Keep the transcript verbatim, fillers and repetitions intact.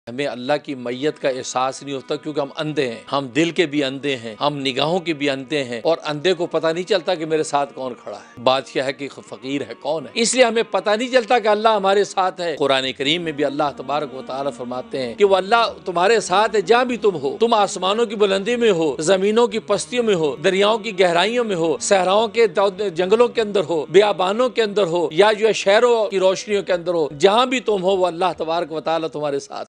हमें अल्लाह की मैयत का एहसास नहीं होता क्योंकि हम अंधे हैं, हम दिल के भी अंधे हैं, हम निगाहों के भी अंधे हैं और अंधे को पता नहीं चलता कि मेरे साथ कौन खड़ा है, बादशाह है कि फकीर है, कौन है। इसलिए हमें पता नहीं चलता कि अल्लाह हमारे साथ है। कुरान करीम में भी अल्लाह तबारक व तआला फरमाते हैं कि वो अल्लाह तुम्हारे साथ है जहाँ भी तुम हो, तुम आसमानों की बुलंदी में हो, जमीनों की पस्तियों में हो, दरियाओं की गहराइयों में हो, सहराओं के जंगलों के अंदर हो, बियाबानों के अंदर हो या जो है शहरों की रोशनियों के अंदर हो, जहाँ भी तुम हो वो अल्लाह तबारक व तआला तुम्हारे साथ